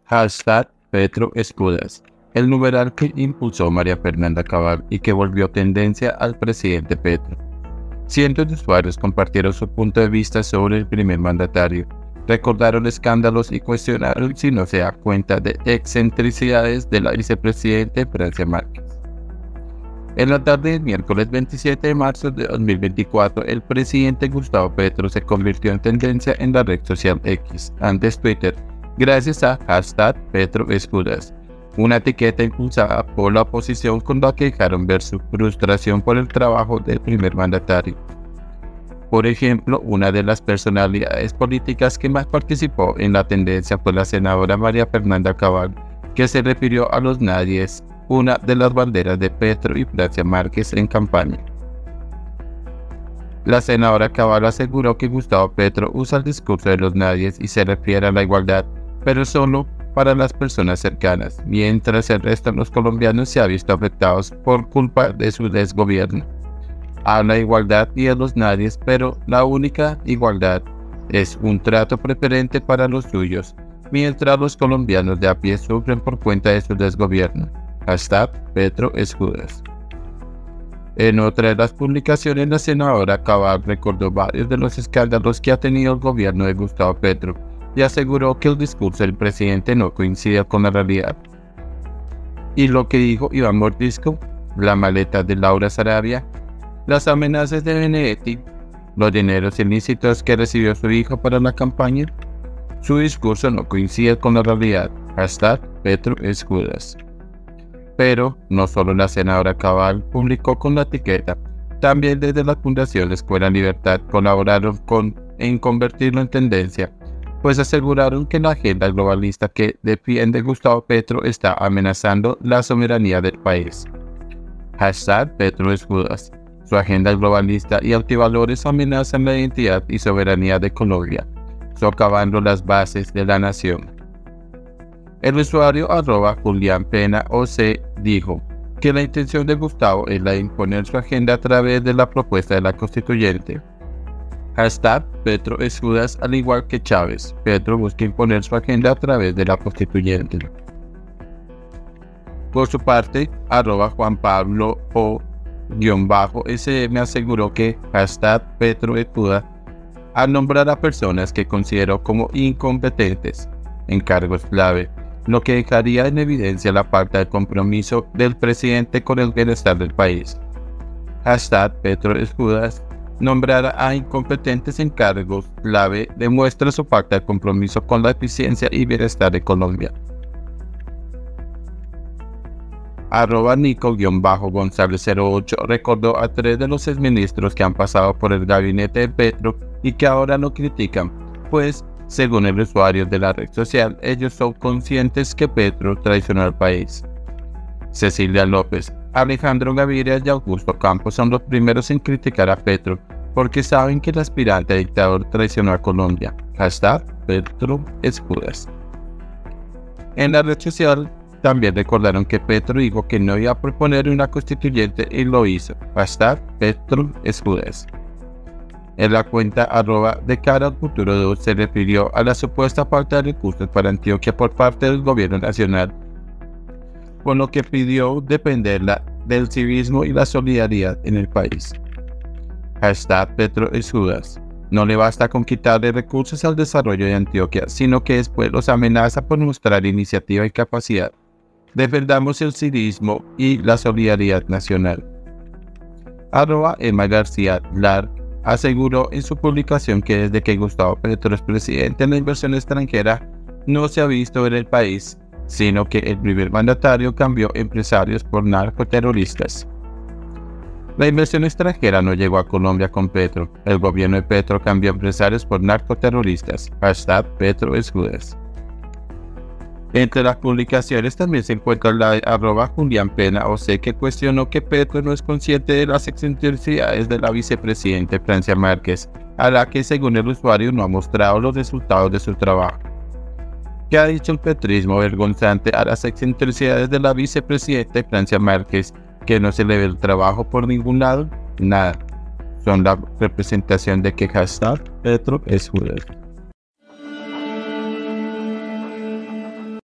Hashtag Petro Escudas, el numeral que impulsó María Fernanda Cabal y que volvió tendencia al presidente Petro. Cientos de usuarios compartieron su punto de vista sobre el primer mandatario, recordaron escándalos y cuestionaron si no se da cuenta de excentricidades de la vicepresidenta Francia Márquez. En la tarde del miércoles 27 de marzo de 2024, el presidente Gustavo Petro se convirtió en tendencia en la red social X, antes Twitter, gracias a hashtag Petro Escudas, una etiqueta impulsada por la oposición con la que dejaron ver su frustración por el trabajo del primer mandatario. Por ejemplo, una de las personalidades políticas que más participó en la tendencia fue la senadora María Fernanda Cabal, que se refirió a los nadies, una de las banderas de Petro y Francia Márquez en campaña. La senadora Cabal aseguró que Gustavo Petro usa el discurso de los nadies y se refiere a la igualdad, pero solo para las personas cercanas, mientras el resto de los colombianos se ha visto afectados por culpa de su desgobierno. Habla de igualdad y de los nadies, pero la única igualdad es un trato preferente para los suyos, mientras los colombianos de a pie sufren por cuenta de su desgobierno. Hashtag Petro Escudas. En otra de las publicaciones, la senadora Cabal recordó varios de los escándalos que ha tenido el gobierno de Gustavo Petro y aseguró que el discurso del presidente no coincide con la realidad. Y lo que dijo Iván Mordisco, la maleta de Laura Sarabia, las amenazas de Benedetti, los dineros ilícitos que recibió su hijo para la campaña, su discurso no coincide con la realidad. Hashtag Petro Escudas. Pero no solo la senadora Cabal publicó con la etiqueta, también desde la Fundación Escuela Libertad colaboraron en convertirlo en tendencia, pues aseguraron que la agenda globalista que defiende Gustavo Petro está amenazando la soberanía del país. Hashtag Petro Escudas. Su agenda globalista y antivalores amenazan la identidad y soberanía de Colombia, socavando las bases de la nación. El usuario @JulianPenaOC dijo que la intención de Gustavo es la de imponer su agenda a través de la propuesta de la constituyente. Hashtag Petro Escudas, al igual que Chávez, Petro busca imponer su agenda a través de la constituyente. Por su parte, @JuanPablo_SM aseguró que hashtag Petro Escudas al nombrar a personas que consideró como incompetentes en cargos clave, lo que dejaría en evidencia la falta de compromiso del presidente con el bienestar del país. Hashtag Petro Escudas. Nombrar a incompetentes en cargos clave demuestra su falta de compromiso con la eficiencia y bienestar de Colombia. @Nico_González08 recordó a 3 de los exministros que han pasado por el gabinete de Petro y que ahora lo critican, pues, según el usuario de la red social, ellos son conscientes que Petro traicionó al país. Cecilia López, Alejandro Gaviria y Augusto Campos son los primeros en criticar a Petro porque saben que el aspirante a dictador traicionó a Colombia. Hashtag Petro Escudas. En la red social también recordaron que Petro dijo que no iba a proponer una constituyente y lo hizo. Hashtag Petro Escudas. En la cuenta @de cara al futuro 2 se refirió a la supuesta falta de recursos para Antioquia por parte del gobierno nacional, con lo que pidió dependerla del civismo y la solidaridad en el país. Hashtag Petro Escudas. No le basta con quitarle recursos al desarrollo de Antioquia, sino que después los amenaza por mostrar iniciativa y capacidad. Defendamos el civismo y la solidaridad nacional. @Emma García Lark aseguró en su publicación que desde que Gustavo Petro es presidente, la inversión extranjera no se ha visto en el país, sino que el primer mandatario cambió empresarios por narcoterroristas. La inversión extranjera no llegó a Colombia con Petro. El gobierno de Petro cambió empresarios por narcoterroristas. Hashtag Petro Escudas. Entre las publicaciones también se encuentra la de @JulianPenaOC, que cuestionó que Petro no es consciente de las excentricidades de la vicepresidenta Francia Márquez, a la que según el usuario no ha mostrado los resultados de su trabajo. ¿Qué ha dicho el petrismo vergonzante a las excentricidades de la vicepresidenta Francia Márquez? ¿Que no se le ve el trabajo por ningún lado? Nada. Son la representación de que hashtag Petro Escudas.